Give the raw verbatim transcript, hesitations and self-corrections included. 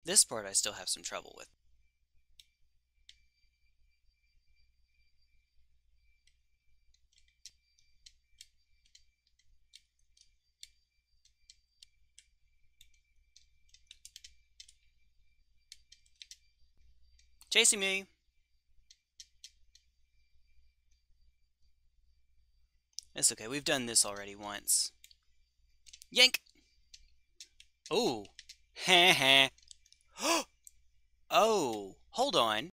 This part I still have some trouble with. Chasing me! It's okay, we've done this already once. Yank! Oh! Heh heh! Oh! Hold on.